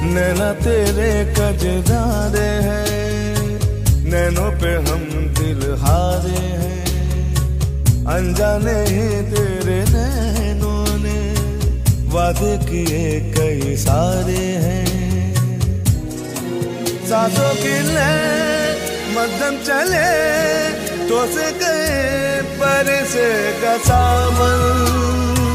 नैना तेरे कजरारे हैं, नैनों पे हम दिल हारे हैं। अनजाने ही तेरे नैनों ने वादे किए कई सारे हैं। सांसों की लय मध्यम चले तो से गए पर से का सावन।